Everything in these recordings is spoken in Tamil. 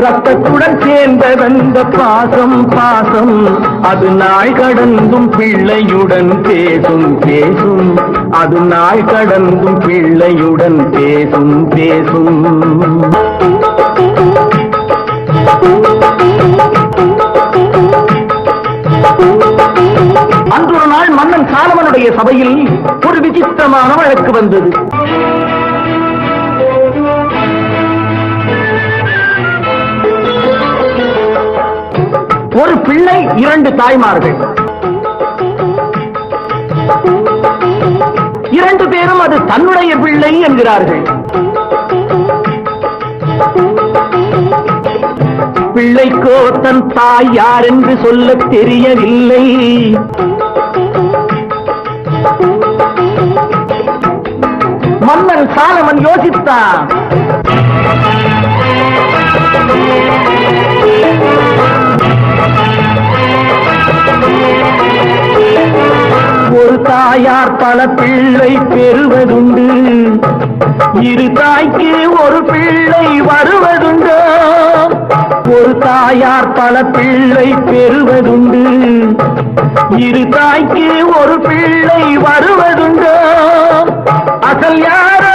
ரத்தத்துடன் சேர்ந்ததந்த பாசம் பாசம் அது நாள் கடந்தும் பிள்ளையுடன் பேசும் பேசும் அது நாள் கடந்தும் பிள்ளையுடன் பேசும் பேசும். அன்றொரு நாள் மன்னன் சாலமனுடைய சபையில் ஒரு விசித்திரமான வழக்கு வந்தது. ஒரு பிள்ளை, 2 தாய்மார்கள், 2 பேரும் அது தன்னுடைய பிள்ளை என்கிறார்கள். பிள்ளைக்கோ தன் தாய் யார் என்று சொல்ல தெரியவில்லை. மன்னன் சாலமன் யோசித்தான். ஒரு தாயார் பல பிள்ளை பெறுவதுண்டு, 2 தாய்க்கு ஒரு பிள்ளை வருவதுண்டு. ஒரு தாயார் பல பிள்ளை பெறுவதுண்டு, 2 தாய்க்கு ஒரு பிள்ளை வருவதுண்டு. அசல் யாரோ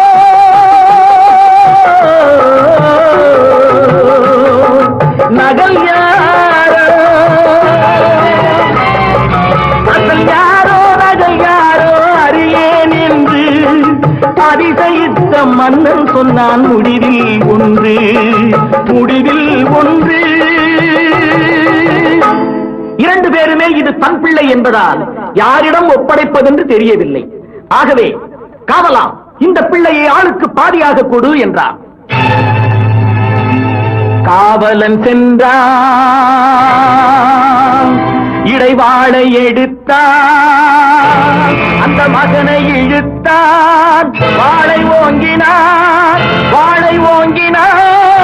நகல் யாரோ, அசல் யாரோ நகல் யாரோ அறியேன் என்று அதிசயித்த மன்னன் சொன்னான். முடிவில் ஒன்று, முடிவில் ஒன்று. 2 பேருமே இது தன் பிள்ளை என்பதால் யாரிடம் ஒப்படைப்பதென்று தெரியவில்லை. ஆகவே காவலாம், இந்த பிள்ளையை ஆளுக்கு பாதியாக கொடு என்றார். காவலன் சென்றான், இடைவாளை எடுத்தான், அந்த மகனை இழுத்தான், வாளை ஓங்கினான், வாளை ஓங்கினான்.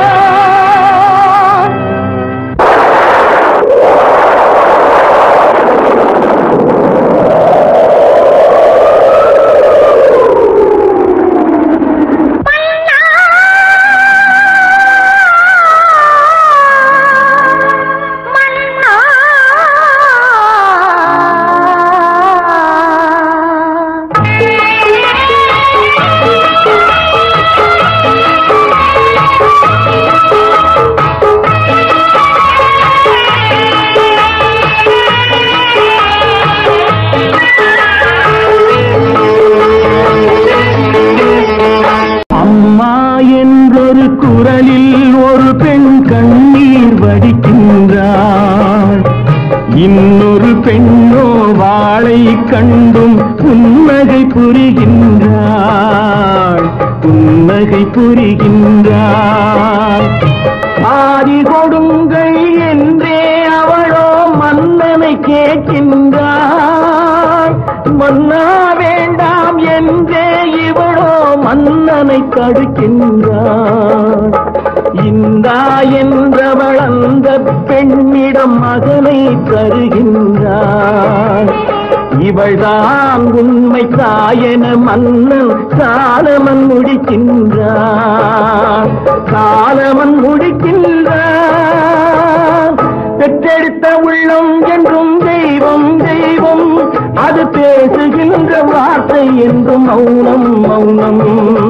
குரலில் ஒரு பெண் கண்ணீர் வடிக்கின்றாள், இன்னொரு பெண்ணோ வாளை கண்டும் புன்னகை புரிகின்றாள், புன்னகை புரிகின்றாள். ஆதி கொடுங்கள் என்றே அவளோ மன்னனை கேட்கின்றாள், மன்னா வேண்டாம் என்றே இவளோ மன்னனை தடுக்கின்றாள். இந்தா என்றவள் அந்த பெண்ணிடம் மகனை தருகின்றாள். இவள்தான் உண்மை தாயென மன்னன் சாலமன் முடிக்கின்றான், சாலமன் முடிக்கின்றான். பெற்றெடுத்த உள்ளம் என்றும் தெய்வம் தெய்வம், அது பேசுகின்ற வார்த்தை என்றும் மௌனம் மௌனம்.